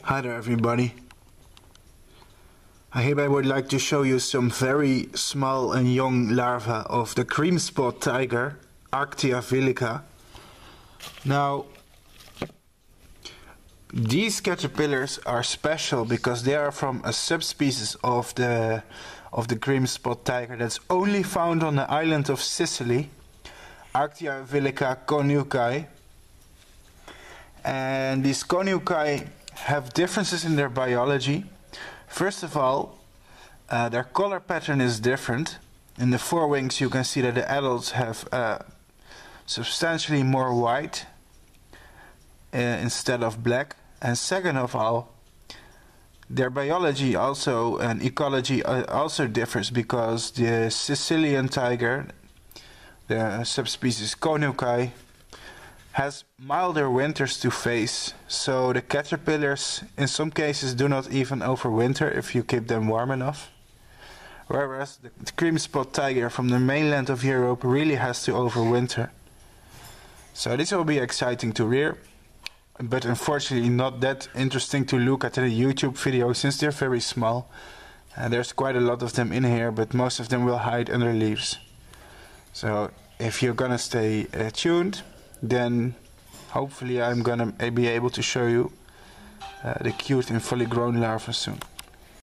Hi there everybody. I hereby would like to show you some very small and young larvae of the cream spot tiger, Arctia vilica. Now, these caterpillars are special because they are from a subspecies of the cream spot tiger that's only found on the island of Sicily, Arctia vilica coneucae. And these coneucae have differences in their biology. First of all, their color pattern is different. In the forewings you can see that the adults have substantially more white instead of black. And second of all, their biology also and ecology also differs, because the Sicilian tiger, the subspecies coneucae, has milder winters to face, so the caterpillars in some cases do not even overwinter if you keep them warm enough. Whereas the cream spot tiger from the mainland of Europe really has to overwinter. So this will be exciting to rear, but unfortunately not that interesting to look at in a YouTube video since they're very small. There's quite a lot of them in here, but most of them will hide under leaves. So if you're gonna stay tuned, then hopefully I'm gonna be able to show you the cute and fully grown larvae soon.